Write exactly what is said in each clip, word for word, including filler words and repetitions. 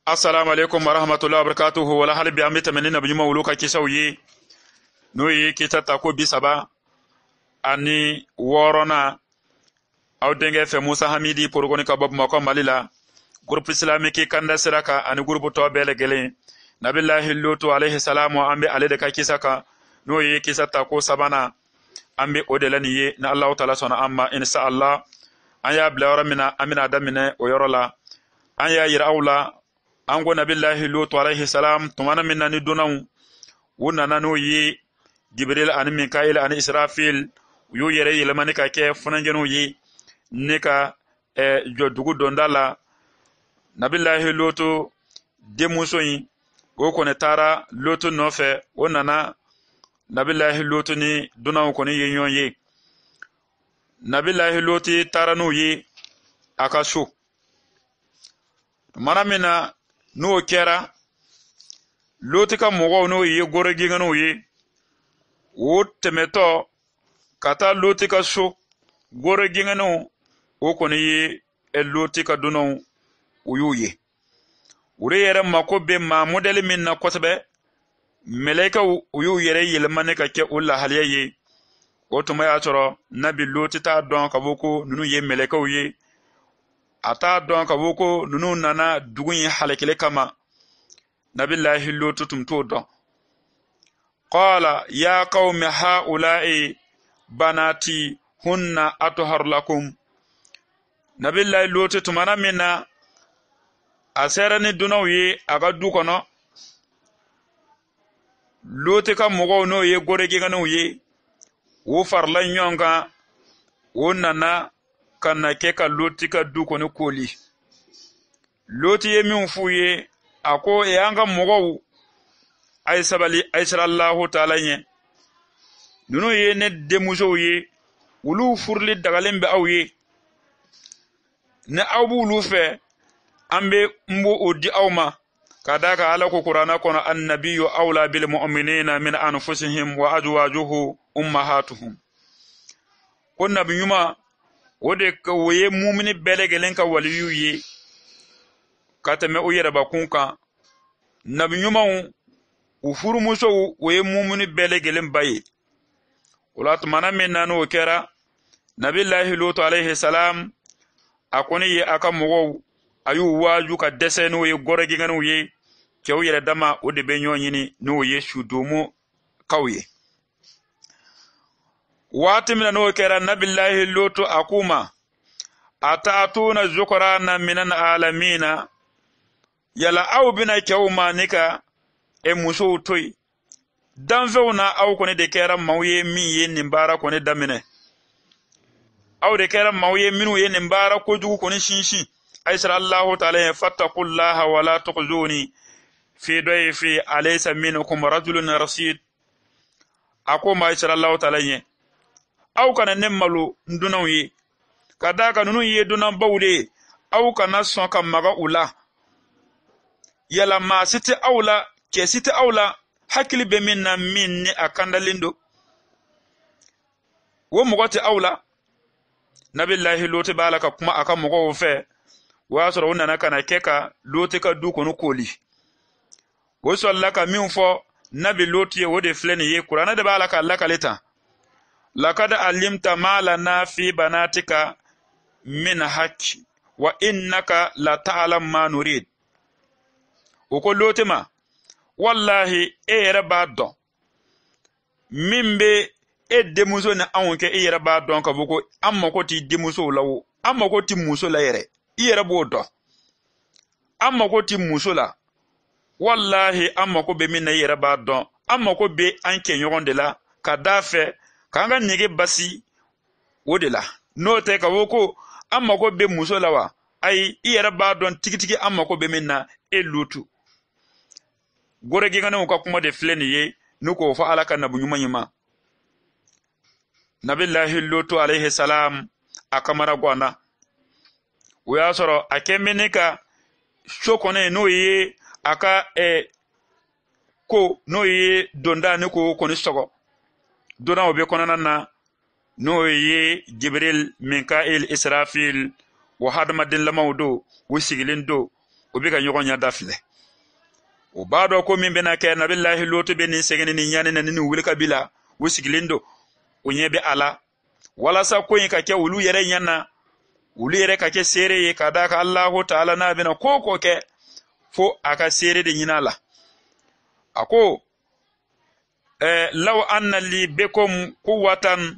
Assalamu alaikum wa rahmatullahi wa barakatuhu. Wala hal bi amita menina bi nyuma wuluka kisauye no yi kitata ko bisaba ani worona awdenge fe Musa Hamidi porogoni ka bob mako malila groupe islamique kanda siraka ani groupe to bele gele nabillahi lutu alayhi salamu ambe alede ka kisaka no yi kisata ko sabana ambe odelani ye na Allah taala sona amma insha Allah aya blawra mina amina damine o yorola aya yirawla ango nabillahi lutu alayhi salam tumana minna ni dunaw wuna nanu yi Jibril ani Mikail ani Israfil yu yere yelmani ka ke funangenu yi nika e jodugu dondala nabillahi lutu demuso yi go kone tara lutu nofe wonana nabillahi lutu ni dunaw kone yenyon yi nabillahi lutu tara nu yi akashu manamina no kera lutu ka mogo no yi goregi ngano yi wo temeto kata lutu ka shu goregi ngano wo kone yi e lutu ka dunaw uyuye wuri yere mako be ma modeli min na kotbe meleka uyu yere yelmane ka ke ulla haliye o to maya toro nabi lutu ta don ka boko nunu ye meleka uye ata don ka boko nunu nana dugun halekele kama nabillahi lutu tumto don qala ya qaumi haula'i banati hunna atuhar lakum nabillahi lutu tumana minna asera ni dunaw ye aga du kono lutu ka mogo no ye goregi ngano ye wo farla nyonga wo nana kana ke ka lutu ka du kono koli lutu ye mi fu ye ako e anga mogo ay sabali ay sallallahu ta'ala ye nuno ye ne demuso ye wulu furli dagalembe aw ye ne awbu lu fe ambe mbo odi awma kadaka ala ko qur'ana kono annabiyyu awla bil mu'minina min anfusihim wa azwajuhu ummahatuhum ko nabi yuma wode ko woye mu'mini belegelen ka waliyu ye katame o yere ba kunka nabi yuma u furu muso woye mu'mini belegelen baye ulat maname nanu kera nabillahi lutu alayhi salam akoni ye aka mogo ayu waju ka dese no ye goregi nganu ye kew yere dama o de be nyonyini no ye shudumu kawye wati mina no kera nabillahi lutu akuma atatuna zukrana minan alamina yala aw bina kewma nika e muso toy dan vewna aw ko ne de kera mawye min ye nimbara ko ne damine aw de kera mawye minu ye nimbara ko jugu ko ne shinshi aisha Allah ta'ala fattaqullaha wa la tukhzuni fi dayfi alaysa minkum rajulun rasid akoma aisha Allah ta'ala ye aw kana nemmalu ndunaw ye kadaka nunu ye dunan bawde aw kana son kam maga ula yala ma siti awla ke siti awla hakili be minna minni akandalindo wo mugoti awla nabillahi lutu balaka kuma aka mugo fe wa soro wonna kana keka lutu ka du kono koli wo sallaka min fo nabi lutu ye wode fleni ye qur'ana de balaka allaka leta laqad alimta ma lana fi banatika min haqq wa innaka la ta'lam ma nurid o ko lutima wallahi e yere ba don mimbe e demuso na awonke e yere ba don ka boko amma ko ti demuso lawo amma ko ti muso la yere yere bodo amma ko ti muso la wallahi amma ko be minna yere ba don amma ko be anke nyogon de la ka dafe kanga nyige basi wodela no te ka woko amma ko be muso la wa ai yere ba don tigitigi amma ko be minna e lutu goregi ngana ko kuma de fleni ye nuko fa alaka nabu nyuma nyuma nabillahi lutu alayhi salam akamara gwana uya soro akemenika shokone no ye aka e ko no ye donda ne ko koni sogo dona obe konana na no ye Jibril Mikail Israfil wa hadmadin lamawdo wusigilin do o be ka ɲɔgɔn ɲa dafilɛ o b'a dɔn ko min bena kɛ nabilahi lotu be nin sɛgɛni ni ɲani na ni wuli ka bila u sigilen do o ɲɛ be ala walasa ko in ka kɛ olu yɛrɛ ɲana olu yɛrɛ ka kɛ seere ye ka da ka Allahu ta'ala n'a bena ko ko kɛ fo a ka seere de ɲina la a ko eh, law anna li bikum quwwatan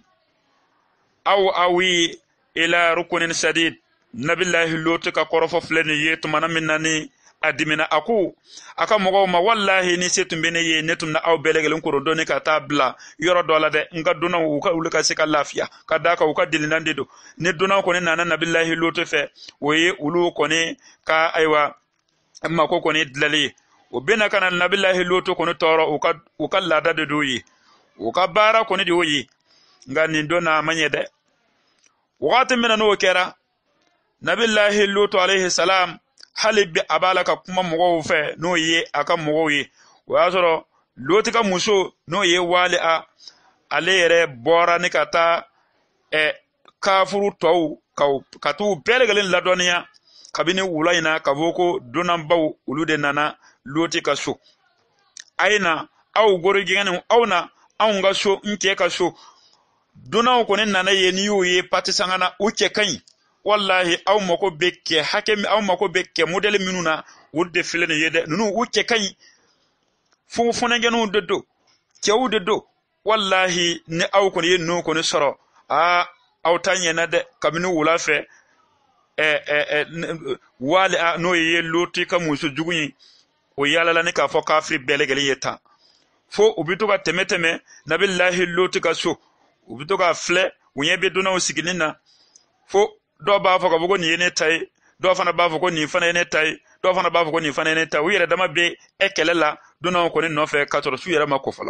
aw awi ila rukunin sadid nabilahi lotu ka kɔrɔfɔ filɛ ni ye tumana min na ni adimina aku aka mɔgɔw ma wallahi ni se tun bɛ ne ye ne tun na aw bɛɛ lajɛlen kɔrɔ dɔɔni ka taa bila yɔrɔ dɔ la dɛ nka dunnaw u ka olu ka se ka lafiya ka da ka u ka dililan de don ne dunnaw kɔni nana nabilahi lotu fɛ o ye olu kɔni ka ayiwa mako kɔni dilali ye o bɛna ka na nabilahi lotu kɔni tɔɔrɔ u ka u ka laada de do ye u ka baara kɔni de y'o ye nka nin don na a ma ɲɛ dɛ wagati min na n'o kɛra nabilahi lotu alayhi salam hali bi a b'a la ka kuma mɔgɔw fɛ n'o ye a ka mɔgɔw ye o y'a sɔrɔ loti ka muso n'o ye wali a ale yɛrɛ bɔra ni ka taa ɛ kafuru tɔw ka ka t'u bɛɛ lajɛlen ladɔnniya kabini wula in na ka fɔ ko donnabaw olu de nana loti ka so a ye na aw gorogɛngɛnw aw na anw ka so n cɛ ka so donnaw kɔni nana ye n'i y'u ye pati sanga na u cɛ ka ɲi wallahi aw mako be kɛ hakɛ min aw mako be kɛ modèle minnu na o de filɛ nin ye dɛ ninnu u cɛ ka ɲi fo funɛgɛnw de do cɛw de do wallahi ni aw kɔni ye ninnu kɔni sɔrɔ aa aw ta ɲɛna dɛ kabini wula fɛ ɛ ɛ ɛ wali a n'o ye loti ka muso jugu ye o yaalala ni k'a fɔ kafiri bɛɛ lajɛlen ye tan fo u bɛ to ka tɛmɛ tɛmɛ nabilahi loti ka so u bɛ to ka filɛ u ɲɛ bɛ donnaw sigilen na fo dɔw b'a fɔ ka fɔ ko nin ye ne ta ye dɔw fana b'a fɔ ko nin fana ye ne ta ye dɔw fana b'a fɔ ko nin fana ye ne ta ye u yɛrɛ dama bɛ ɛ kɛlɛ la donnaw kɔni nɔfɛ ka sɔrɔ su yɛrɛ ma ko fɔlɔ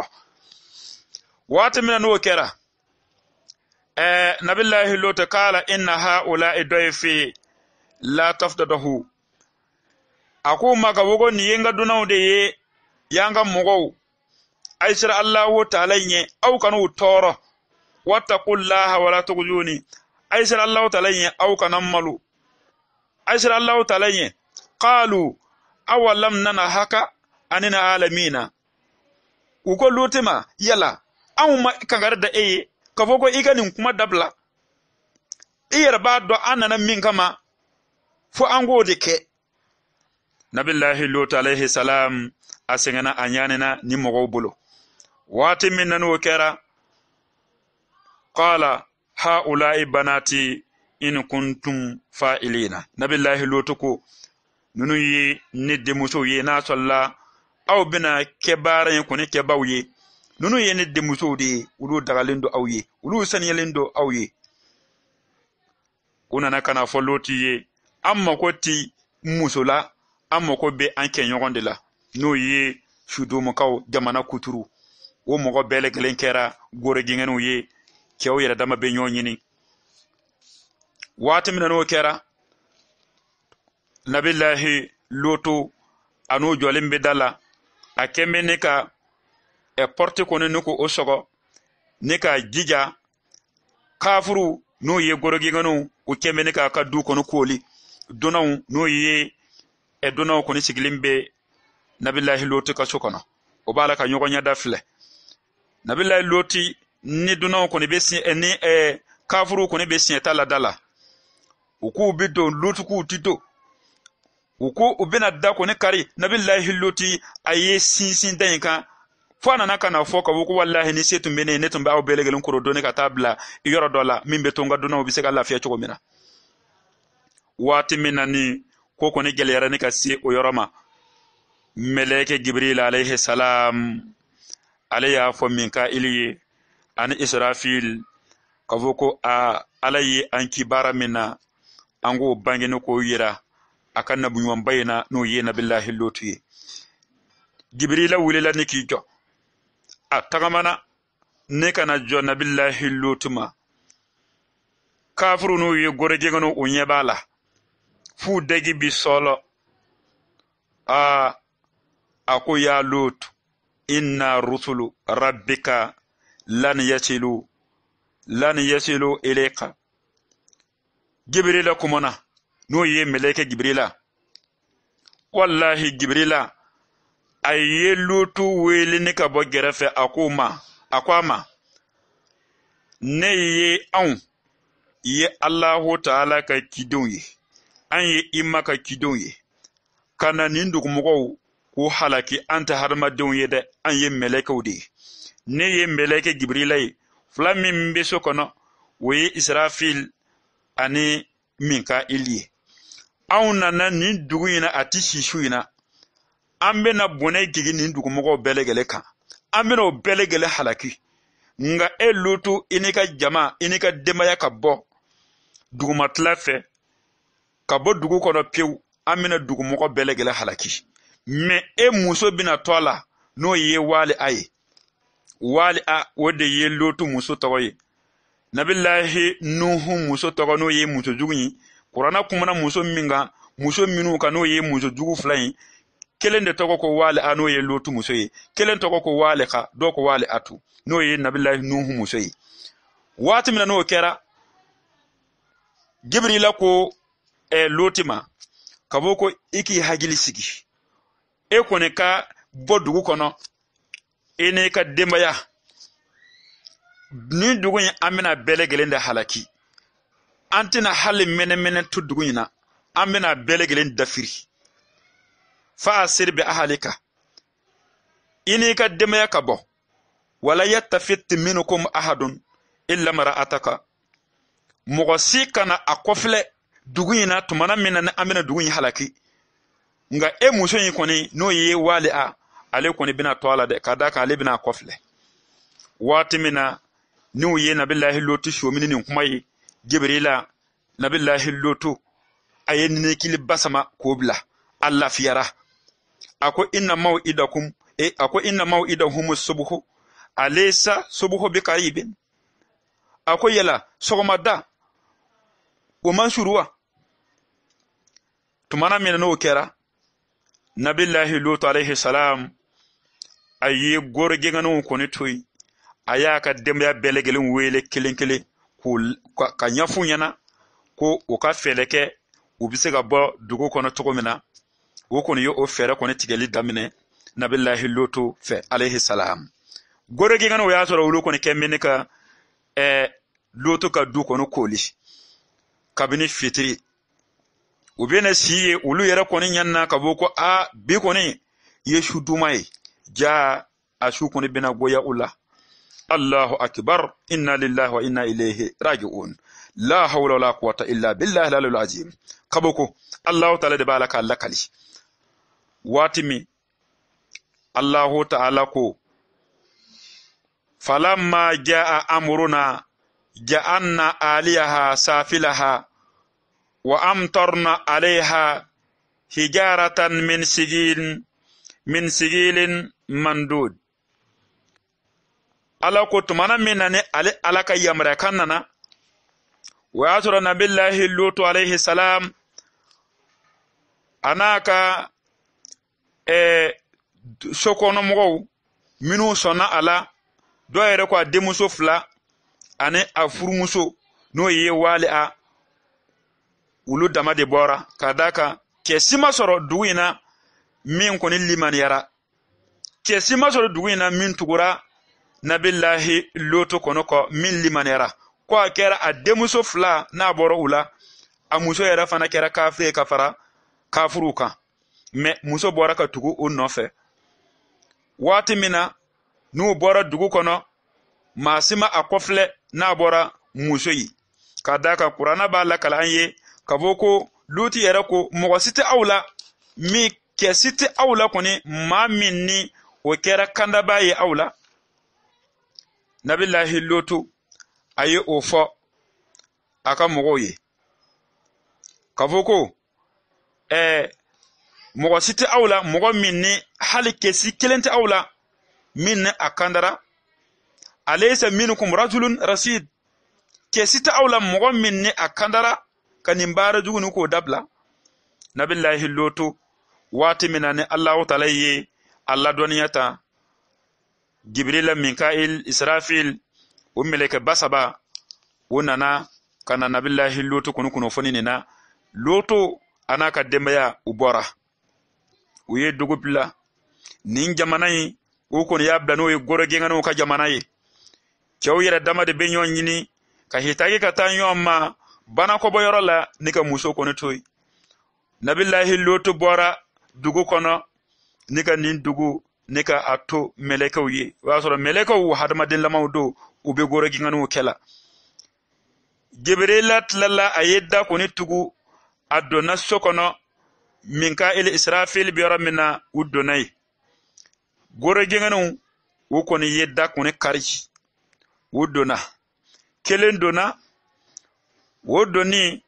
waati min na n'o kɛra ɛɛ nabilahi lotu kala inna haula'i dayfi la tafdadahu a ko ma ka fɔ ko nin ye n ka donnaw de ye y'an ka mɔgɔw a' sera Allahu ta'ala ɲɛ aw kan'u tɔɔrɔ wattaqullaha wala tughzuni a' sera Allahu ta'ala ɲɛ aw kana malo a' sera Allahu ta'ala ɲɛ qalu awalam nanahaka anil alamina u ko Loti ma yala anw ma kankari da e ye ka fɔ ko i ka nin kuma dabila i yɛrɛ b'a dɔn an nana min kama fo an k'o de kɛ nabilahi Loti alayhi salam a sɛgɛnna a ɲanina ni mɔgɔw bolo waati min na n'o kɛra qala haula'i banati in kuntum fa'ilina nabilahi Loti ko nunu ye ne denmuso ye n'a sɔrɔla aw bɛna kɛ baara in kɔni kɛbaw ye nunu ye ne denmusow de ye olu dagalen do aw ye olu saniyalen do aw ye u nana kana fɔ Loti ye an mako ti muso la an mako bɛ an kɛɲɔgɔn de la n'o ye sudomukaw jamana kuturu o mɔgɔ bɛɛ lajɛlen kɛra gorogɛngɛnw ye cɛw yɛrɛ dama bɛ ɲɔgɔn ɲini waati min na n'o kɛra nabilahi Lotu a n'o jɔlen bɛ da la a kɛn bɛ ne ka ɛ pɔrti kɔni ne ko o sɔgɔ ne ka jija kafuru n'o ye gorogɛngɛnw o kɛn bɛ ne k'a ka du kɔni kooli donnaw n'o ye ɛ donnaw kɔni sigilen bɛ nabilahi Loti ka so kɔnɔ o b'a la ka ɲɔgɔn ɲɛda filɛ nabilahi Loti ni donnaw kɔni bɛ siɲɛ ni ɛ kafuru kɔni bɛ siɲɛta la da la u k'u bɛ don Loti k'u ti don u ko u bɛna da kɔni kari nabilahi Loti a ye sinsin da in kan fo a nana ka na fɔ ka fɔ ko wallahi ni se tun bɛ ne ne tun bɛ aw bɛɛ lajɛlen kɔrɔ dɔɔni ka taa bila yɔrɔ dɔ la min bɛ to n ka donnaw bɛ se ka lafiya cogo min na waati min na ni ko kɔni gɛlɛyara ni ka se o yɔrɔ ma mɛlɛkɛ Jibril alayhi salam ale y'a fɔ Mika'ili ye ani Israfil ka fɔ ko a ala ye an kibara min na an k'o bange ni k'o yira a ka nabiɲumanba in na n'o ye nabilahi Lotu ye Jibrila wulila ni k'i jɔ a tagamana ne kana jɔ nabilahi Lotu ma kafiru n'o ye gorogɛngɛnw o ɲɛ b'a la f'u dagi bi sɔlɔ a a ko ya Lotu inna rusulu rabbika lan yasilu lan yasilu ilayka Jibrila kumana n'o ye mɛlɛkɛ Jibrila wallahi Jibrila aye lutu wele ne ka bo gerefe akuma akwama ne ye an ye Allahu ta'ala ka kidon ye an ye imma ka kidon ye kana nin dugumɔgɔw ko halaki an ta hadamadenw ye dɛ an ye mɛlɛkɛw de ye ne ye mɛlɛkɛ Jibrila ye fila min bɛ so kɔnɔ o ye Israfil ani Mikail ye anw nana nin dugu in na a ti sisu in na an bɛna bɔnɛ jigi nin dugumɔgɔw bɛɛ lajɛlen kan an bɛna o bɛɛ lajɛlen halaki nka e Lutu i ni ka jama i ni ka denbaya ka bɔ dugumatila fɛ ka bɔ dugu kɔnɔ pewu an bɛna dugumɔgɔ bɛɛ lajɛlen halaki mɛ e muso bɛna to a la n'o ye wali a ye wali a o de ye Lutu muso tɔgɔ ye nabilahi Nuhu muso tɔgɔ n'o ye muso jugu ye Kurana kumana muso min kan muso minnu kan n'o ye muso jugu fila ye kelen de tɔgɔ ko wali a n'o ye Lutu muso ye kelen tɔgɔ ko wali ka dɔ ko wali atu n'o ye nabilahi Nuhu muso ye waati min na n'o kɛra Jibrila ko e Lutu ma ka bɔ ko i k'i hakili sigi e kɔni ka bɔ dugu kɔnɔ e n'i ka denbaya ni dugu in an bɛna bɛɛ lajɛlen da halaki an tɛna hali mɛnɛmɛnɛ to dugu in na an bɛna bɛɛ lajɛlen dafiri fa asir bi ahalika i n'i ka denbaya ka bɔ wala yattafit minkum ahadun illa mara'ataka mɔgɔ si kana a kɔfilɛ dugu in na tumana min na an bɛna dugu in halaki nka e muso in kɔni n'o ye wali a ale kɔni bɛna to a la dɛ ka da kan ale bɛna a kɔfilɛ waati min na n'u ye nabilahi Lutu shomini nin kuma ye Jibrila nabilahi Lutu a ye ninakili basama k'o bila a lafiyara a ko inna maw'idakum e a ko inna maw'idahum subhu alaysa subhu bi qaribin a ko yala sɔgɔmada o man shuruwa tumana min n'o kɛra nabilahi Lutu alayhi salam a ye gorogɛŋaniw kɔni to yen a y'a ka denbaya bɛɛ lajɛlen wele kelen kelen ka ɲɛf'u ɲɛna ko u ka fɛɛrɛ kɛ u bɛ se ka bɔ dugu kɔnɔ cogo min na o kɔni ye o fɛɛrɛ kɔni tigɛli daminɛ nabilahi Lutu fɛ alayhi salam gorogɛŋaniw y'a sɔrɔ olu kɔni kɛ mɛ ne ka ɛɛ Lutu ka du kɔnɔ koli kabini fitiri u bɛna si ye olu yɛrɛ kɔni ɲanina ka bɔ ko a bi kɔni ye su duma ye ja a su kɔni bɛna goya u la Allahu akbar inna lillahi wa inna ilayhi raji'un la hawla wala quwwata illa billahi al-aliyyil azim kaboko Allahu ta'ala de bala ka lakali watimi Allahu ta'ala ko falamma jaa amruna ja'anna aliyaha safilaha wa amtarna alaiha hijaratan min sigil min sigilin mandud ala ko tumana min na ne ale ala ka yamra kan nana wa ya sɔrɔ nabilahi Lutu alayhi salam anaka eh sokɔnɔmɔgɔw minnu sɔnna a la dɔ yɛrɛ ko a denmuso fila ani a furumuso n'o ye wali a olu dama de bɔra ka da kan kɛsi ma sɔrɔ dugu in na min kɔni limaniyara kɛsi ma sɔrɔ dugu in na min tugura nabilahi Lutu kɔnɔ kɔ min limaniyara ko a kɛra a denmuso fila n'a bɔra u la a muso yɛrɛ fana kɛra kafiri ka fara kafiruw kan mɛ muso bɔra ka tugu o nɔfɛ waati min na n'u bɔra dugu kɔnɔ maa si ma a kɔfilɛ n'a bɔra muso yi ka da kan Kurana b'a lakale an ye ka fɔ ko Lutu yɛrɛ ko mɔgɔ si tɛ aw la min kɛ si tɛ aw la kɔni maa min ni o kɛra kandaba ye aw la nabilahi Lutu a ye o fɔ a ka mɔgɔw ye ka fɔ ko ɛɛ mɔgɔ si tɛ aw la mɔgɔ min ni hali kɛsi kelen tɛ aw la min ni a kandara alaysa minkum rajulun rasid kɛsi tɛ aw la mɔgɔ min ni a kandara ka nin baara jugu ni k'o dabila nabilahi Lutu waati min na ni Allahu ta'ala ye a ladɔnniya ta Jibrila Mikail Israfil o meleke basaba o nana ka na nabilahi Lutu kunu kunnafoni nin na Lutu ana ka denbaya u bɔra u ye dugu bila nin jamana in u kɔni y'a bila n'o ye gorogɛŋaniw ka jamana ye cɛw yɛrɛ dama de bɛ ɲɔgɔn ɲini ka hitagi ka taa ɲɔgɔn ma banakɔbɔyɔrɔ la ni ka muso kɔni to yen nabilahi lotu bɔra dugu kɔnɔ ni ka nin dugu ni ka a to mɛlɛkɛw ye o y'a sɔrɔ mɛlɛkɛw hadamadenlamaw don u bɛ gorogɛŋaniw kɛla Jibrila tilala a ye da kɔni tugu a donna so kɔnɔ Mikail Israfil bɛ yɔrɔ min na u donna yen gorogɛŋaniw u kɔni ye da kɔni kari u donna kelen donna o donni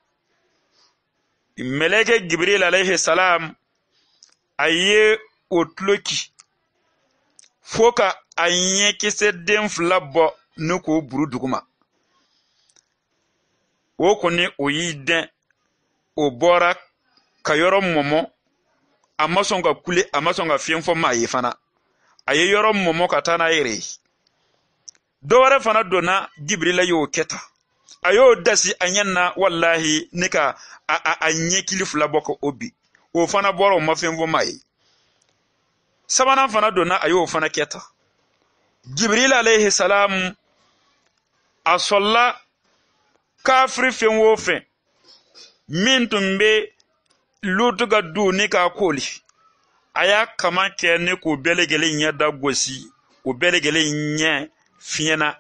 mɛlɛkɛ Jibril alayhi salam a ye o tuloki fo ka a ɲɛkisɛ den fila bɔ ni k'o buru duguma o kɔni o y'i dɛn o bɔra ka yɔrɔ mɔmɔ a ma sɔn ka kule a ma sɔn ka fiɲɛ fɔ maa ye fana a ye yɔrɔ mɔmɔ ka taa n'a yɛrɛ ye dɔwɛrɛ fana donna Jibrila y'o kɛ tan a y'o dasi a ɲɛ na wallahi ne ka a a a ɲɛkili fila bɔ ka o bi o fana bɔra o ma fɛn fɔ maa ye sabanan fana donna a y'o fana kɛ tan Jibril alayhi salam a sɔrɔla kafiri fɛn o fɛn min tun bɛ Lutu ka du ni k'a koli a y'a kama kɛ ne k'o bɛɛ lajɛlen ɲɛ da gosi o bɛɛ lajɛlen ɲɛ fiɲɛna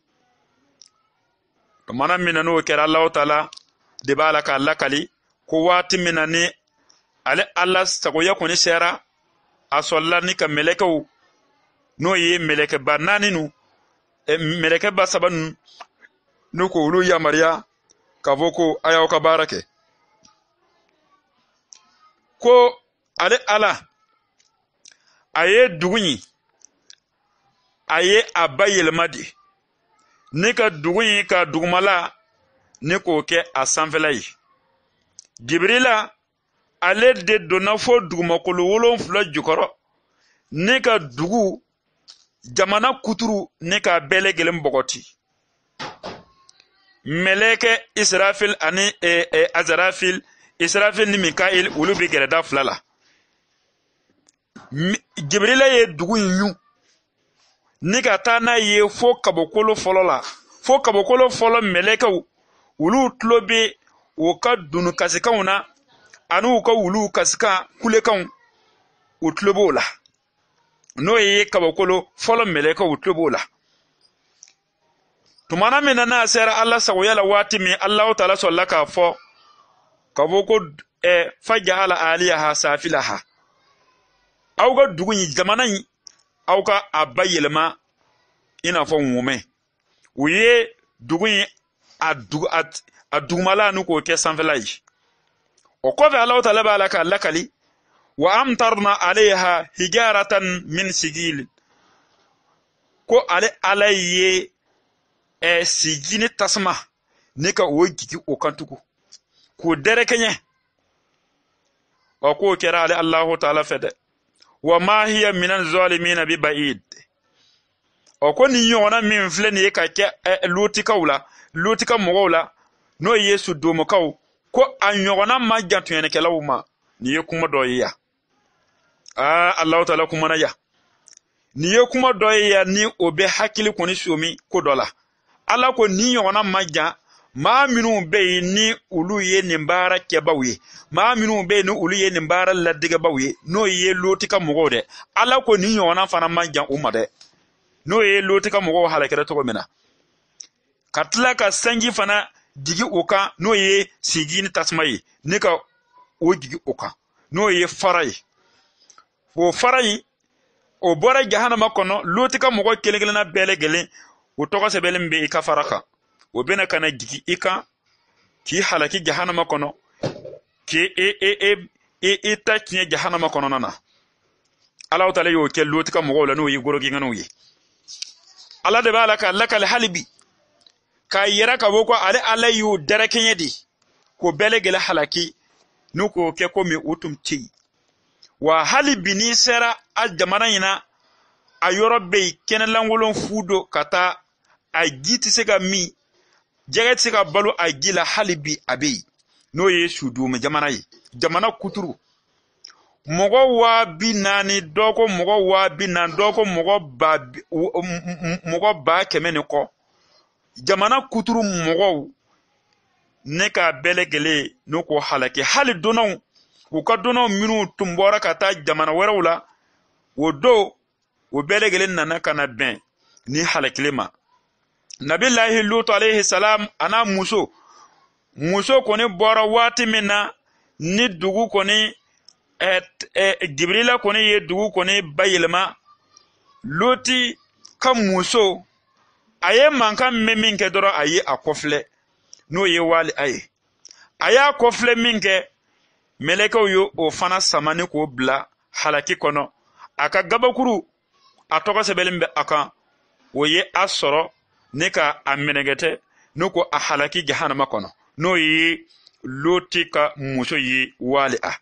mana min na n'o kɛra Alahu Taala de b'a la k'a lakali ko waati min na ni ale Ala sagoya kɔni sera a sɔrɔla ni ka mɛlɛkɛw n'o ye mɛlɛkɛba naani nu mɛlɛkɛba saba nu n'u ko olu yamariya k'a fɔ ko a y'aw ka baara kɛ ko ale Ala a ye dugu in a ye a bayɛlɛma de ne ka dugu in ka dugumala ne k'o kɛ a sanfɛla ye Jibrila ale de donna fo dugumakolo wolonfila jukɔrɔ ne ka dugu jamana kuturu ne ka bɛɛ lajɛlen bɔgɔti mɛlɛkɛ Israfil ani eh, eh, Azarafil Israfil ni Mikail olu bɛ gɛrɛda fila la Jibrila ye dugu in ɲu ni ka taa n'a ye fo kabokolo fɔlɔ la fo kabokolo fɔlɔ mɛlɛkɛw olu tulo bɛ u ka dunu kasikanw na ani u ka wulu kasikan kulekanw u tulo b'o la n'o ye kabokolo fɔlɔ mɛlɛkɛw u tulo b'o la tumana min na n'a sera Ala sagoya la waati min Alahu Taala sɔrɔla k'a fɔ ka fɔ ko ɛ fajahala aliyaha safilaha aw ka dugu in jamana in aw ka a bayɛlɛma i n'a fɔ ŋumɛ u ye dugu in a dugu a dugumala n'u k'o kɛ sanfɛla ye o kɔfɛ Alahu Taala b'a la k'a lakali wa amtarna alayha hijaratan min sigil ko ale Ala ye ɛ siji ni tasuma ne ka o jigi o kan tugu k'o dɛrɛkɛɲɛ o k'o kɛra ale Alahu Taala fɛ dɛ wa ma hiya minan zalimina bi ba'id o ko ni ɲɔgɔnna min filɛ nin ye ka kɛ lutikaw la lutika mɔgɔw la n'o ye sudomokaw ko a ɲɔgɔnna ma jatonyɛnɛkɛlaw ma nin ye kuma dɔ ye ya aa Alahu Taala kumana ya nin ye kuma dɔ ye ya ni o bɛ hakili kɔni somi ko dɔ la Ala ko ni ɲɔgɔnna ma jan maa minnu bɛ yen ni olu ye nin baara kɛbaw ye maa minnu bɛ yen ni olu ye nin baara ladigɛbaw ye n'o ye lutika mɔgɔw dɛ Ala ko ni ɲɔgɔnna fana ma jan u ma dɛ n'o ye lutika mɔgɔw halakɛra cogo min na ka tila ka sanji fana jigi o kan n'o ye siji ni tasuma ye ne ka o jigi o kan n'o ye fara ye o fara in o bɔra jahanama kɔnɔ lutika mɔgɔ kelen kelenna bɛɛ lajɛlen o tɔgɔ sɛbɛnlen bɛ i ka fara kan o bɛna ka na jigi i kan k'i halaki jahanama kɔnɔ k'i e e e e e ta tiɲɛ jahanama kɔnɔna na Alahu Taala y'o kɛ lutika mɔgɔw la n'o ye gorogɛŋaniw ye Ala de b'a la k'a lakali hali bi k'a yɛrɛ ka bɔ ko ale Ala y'o dɛrɛkɛɲɛ de k'o bɛɛ lajɛlen halaki n'u k'o kɛ komi u tun tɛ yen wa hali bi n'i sera a jamana in na a yɔrɔ bɛ yen kɛnɛlankolon fu do ka taa a ji tɛ se ka min jɛgɛ tɛ se ka balo a ji la hali bi a bɛ yen n'o ye Sudome jamana ye jamana kuturu mogo wa bi naani dɔ ko mogo wa bi naani dɔ ko mogo ba mogo ba kɛmɛ ni kɔ jamana kuturu mɔgɔw ne ka bɛɛ lajɛlen n'u ko halaki hali donnaw u ka donnaw minnu tun bɔra ka taa jamana wɛrɛw la o don o bɛɛ lajɛlen nana ka na bɛn ni halakile ma nabilahi lutu alayhi salam ana muso muso kɔni bɔra waati min na ni dugu kɔni eh, eh, Jibrila kɔni ye dugu kɔni bayɛlɛma Luti ka muso a ye mankan mɛn min kɛ dɔrɔn a ye a kɔfilɛ n'o ye wali a ye a y'a kɔfilɛ min kɛ mɛlɛkɛw ye o fana samani k'o bila halaki kɔnɔ a ka gabakuru a tɔgɔ sɛbɛnlen bɛ a kan o ye a sɔrɔ ne ka a minɛgɛtɛ n'o ko a halaki jahanama kɔnɔ n'o ye Luti ka muso ye wali a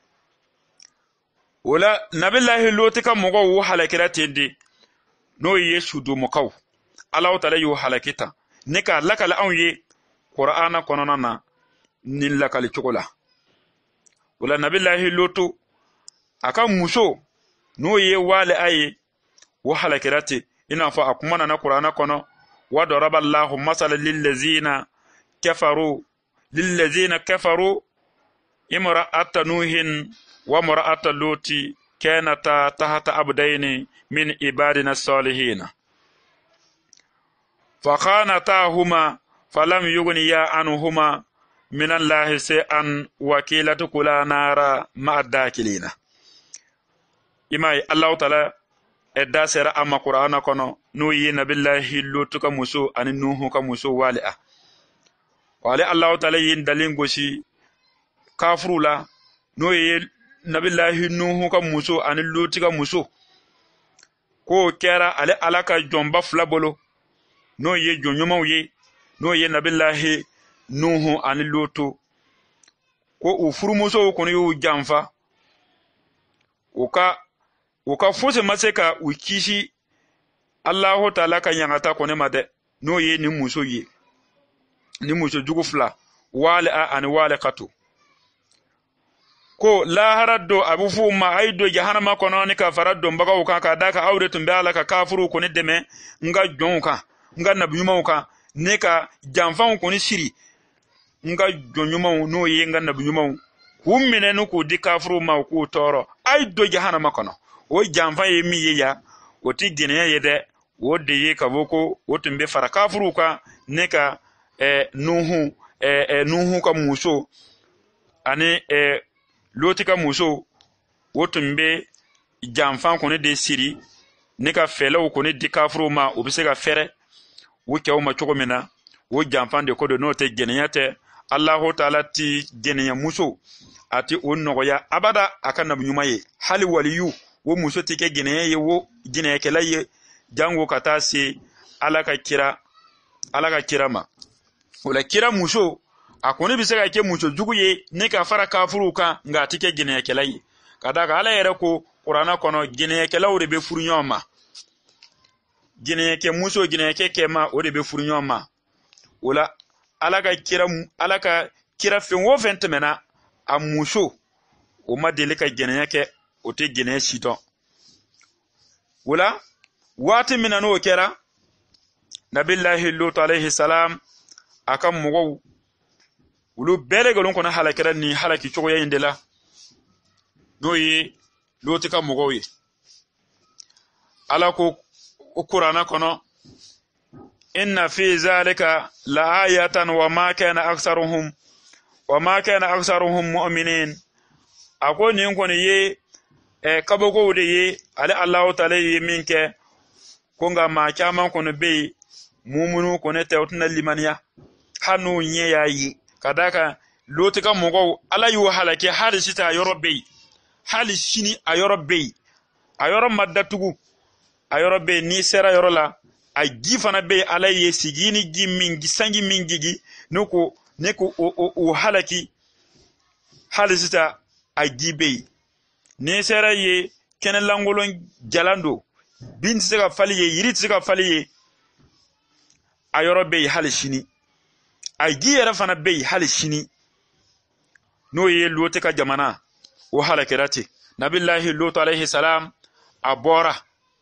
o la nabilahi Luti ka mɔgɔw wo halakira ten de n'o ye sudomɔkaw Allahu taala y'o halaki tan ne ka lakali anw ye Qur'ana kɔnɔna na ni lakali cogo la o la nabilahi Lutu a ka muso n'o ye wali a ye wo halakira ten i n'a fɔ a kuma nana Qur'ana kɔnɔ wa daraba Allahu masalan lillazina kafaru lillazina kafaru imra'ata nuhin wa imra'ata luti kanata tahta abdaini min ibadina salihin فخانتاهما فلم يغنيا عنهما من الله شيئا وكيلة كلا نار مع الداخلين إما الله تعالى إدا سيرا أما قرآن كنو نوي نبي الله لوط كمسو أن نوح كمسو والئة والي الله تعالى يندلين غشي كافرو لا نوي نبي الله نوح كمسو أن لوط كمسو كو كيرا علي علاكا جنبا فلابولو no ye jonyomaw ye no ye nabilahi nuhu ani lutu ko u furumuso ko yu jamfa uka uka fose maseka u kishi Allahu taala ka yangata ko ne made no ye ni muso ye ni muso jugu fla wala a ani wala qatu ko la haraddo abu fu ma aido jahannama kono ni ka faraddo mbaga uka ka daka awre tumbe ala ka kafuru ko ne deme nga jonka nga nabiyumaw ka ne ka janfaw ko ni shiri nga jonyumaw no ye nga nabiyumaw ku mine no ko di kafuru ma ko toro ay do jahannama kono o janfa ye mi ye ya o ti gene ye de o de ye ka boko o tumbe fara kafuru ka ne ka eh nuhu eh, eh nuhu ka muso ani eh Luti ka muso o tumbe janfa ko ne de shiri ne ka felew ko ne di kafuru ma o bi se ka fere wuke o ma cogo mina wo janfande ko do no te geneyate Allahu taala ti geneya muso ati o nogoya abada aka nabi nyuma ye hali waliyu wo muso ti ke geneya ye wo geneya kala ye jango kata se alaka kira alaka kira ma wala kira muso akoni bi se ka ke muso jugu ye ne ka fara kafuru ka nga ti ke geneya kala ye kada ka ala yere ko Qur'ana kono geneya kala wo de be furu nyoma gine ke muso gine ke kema o de be furu nyoma wala alaka kira alaka kira fen wo fen temena a muso o ma dele ka gine yake o te gine shito wala wati minano kera nabillahi Lut alayhi salam aka mugo wulu bele golon kono halakira ni halaki chogo yindela no yi Lut ka mugo yi alako Qur'ana kono inna fi zalika la ayatan wa ma kana aktharuhum wa ma kana aktharuhum mu'minin ako ni ngoni ye e kabogo de ye ale Allah taala ye minke ko nga ma chama kono be mumunu kono tewtuna limaniya hanu nye yayi kadaka Luti ka mugo ala yu halake hali sita yorobe hali shini ayorobe ayoro maddatugu ayoro be ni sera yoro la a gi fana be ala ye sigini gi mingi sangi mingi gi nuko neko o, o, o halaki halisita a gi be ni sera ye kene langolon jalando bin sega fali ye yiri sega fali ye ayoro be halishini a gi yara fana be halishini no ye Luti ka jamana o halakirati nabillahi lut alayhi salam abora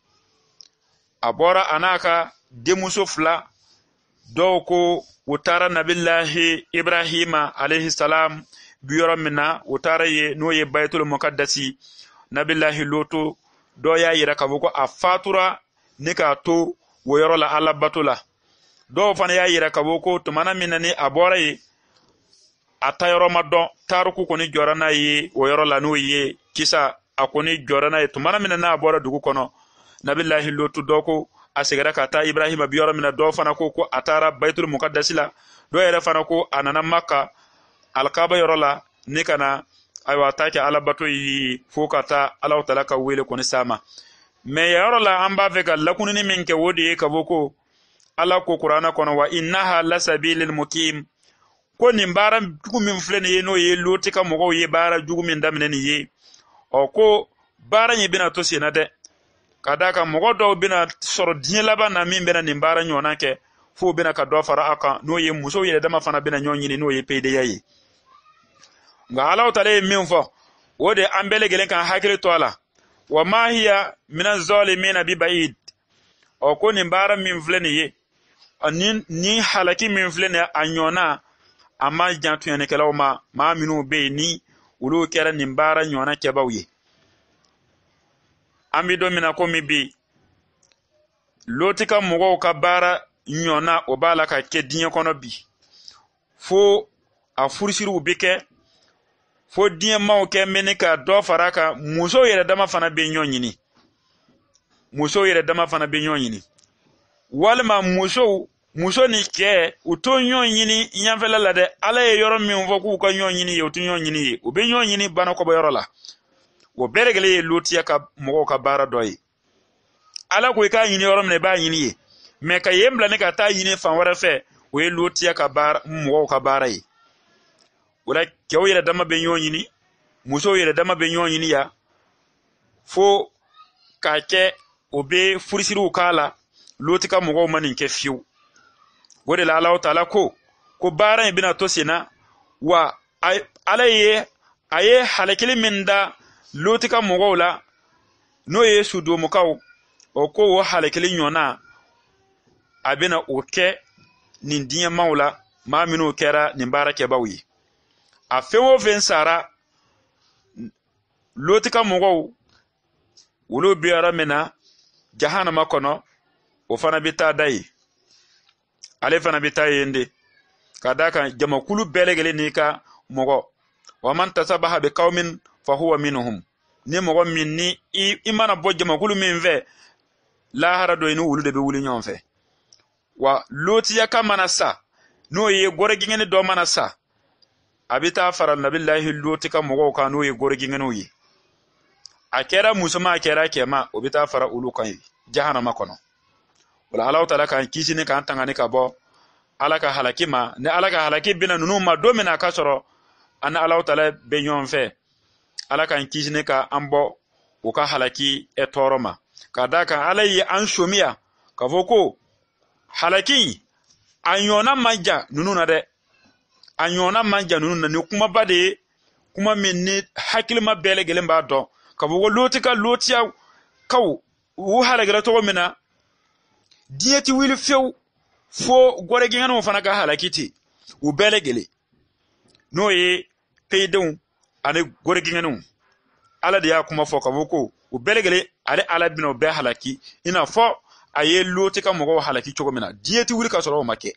abora anaka demuso fla doko utara nabillahi ibrahima alayhi salam biyoro mina utara ye no ye baytul muqaddasi nabillahi lutu do ya yira kabuko afatura nika to woyoro la ala batula do fana ya yira kabuko to mana minani abora ye atayoro madon taruku koni jorana ye woyoro la no ye kisa akoni jorana ye to mana minana abora dugu kono nabillahi lutu doko asigara kata ibrahima biyoro mina do fana ko ko atara baytul muqaddasi la do yere fana ko anana makka alkaba yoro la nikana aywa take ala bato yi fokata ala talaka wele ko ni sama me yoro la amba vega lakunini minke wodi ka boko ala ko qur'ana kono wa innaha lasabilil mukim ko ni mbara jugu min flene ye no ye loti ka mogo ye bara jugu min damne ni ye o ko bara nye bina to sinade kadaka mogo do bina soro din laba na min bina ni mbara nyona ke fo bina ka do fara aka no ye muso ye dama fana bina nyonyini no ye pede yayi nga ala tale min fo wode ambele gelen kan hakire to ala wa ma hiya min az-zalimin bi ba'id o ko ni mbara min flene ye anin ni halaki min flene anyona amma jantu yana kelaw ma ma minu be ni wulu kera ni mbara nyona kebawye ambi do mina ko mi bi lotika mogo ka bara nyona obala ka kedinye kono bi fo a fursiru bike fo diye maw ke menika do faraka muso yere dama fana be nyonyini muso yere dama fana be nyonyini walma muso muso ni ke uto nyonyini nyamfela la de ala ye yoro min fo ku ka nyonyini ye uto nyonyini ye o be nyonyini bana ko be yoro la wo beregele ye lotiya ka mogo ka bara doyi ala ko ka yini yoro min ba yini ye me ka yembla ne ka ta yini fan wara fe o ye lotiya ka bara mogo ka bara ye wala kew yere dama be nyonyini muso yere dama be nyonyini ya fo ka ke obe furisiru kala lotika mogo manin ke fiu wode la Allah taala ko ko bara bina to sina wa alaye aye halakili minda lotika mogo la no yesu do mukaw o ko wo halakili nyona abina oke nindinya maula ma minu kera nimbara ke bawi afewo vensara lotika mogo wulo biara mena jahannama kono o fana bita dai ale fana bita yende kadaka jama kulu belegele ni ka mogo wa man tasabaha bi qaumin fa huwa minhum ni mogo minni imana bo jama kulu min ve la harado inu wulu de be wuli nyon fe wa loti ya kamana sa no ye gore gingene do mana sa abita faral nabillahi loti ka mogo ka no ye gore gingene yi akera musuma akera kema obita fara ulu kan jahannama kono wala Allah taala kan kisini kan tangani ka bo alaka halakima ne alaka halaki bina nunu ma domina ka soro ana Allah taala be nyon fe alaka kan kisini ka ambo o ka halaki e toroma kadaka alayi an shomiya ka foko halaki anyona manja nunu na de anyona manja nunu na ne kuma bade kuma minni hakilma bele gelen ba do ka foko lotika lotia kaw wu halagara to mina dieti wili few fo gore gi ngano fana ka halakiti u belegele no ye peydon ane gore gi ngano ala de ya kuma fo ka boko u belegele ale ala bino be halaki ina fo aye loti ka mogo halaki chogo mina dieti wili ka soro make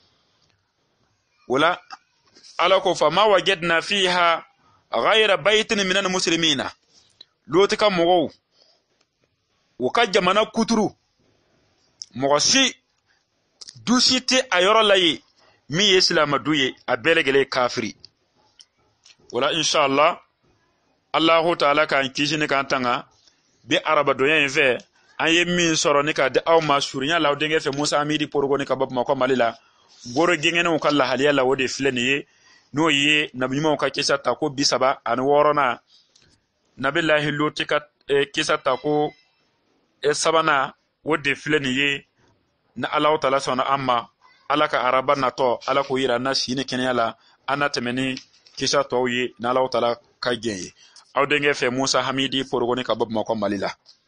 wala ala ko fa ma wajadna fiha ghayra baytin min almuslimina loti ka mogo waka jamana kuturu mogosi dusite ayoro laye mi islama duye abelegele kafiri wala inshallah Allahu ta'ala kan kishini kan tanga bi araba doyen ve aye min soro ni ka de aw ma surinya law denge fe Musa amidi porgo ni ka bab mako malila goro gengene o kala haliya la wode fleniye no ye nabiyimo ka kisa ta ko bisaba an worona nabillahi lutika e kisa ta ko e sabana wode fleniye na Allah ta'ala sona amma alaka araba na to alako yira na shine kenyala ana temeni kisa to yi na Allah ta'ala ka genye aw denge fe Musa Hamidi porgoni ka bob mako malila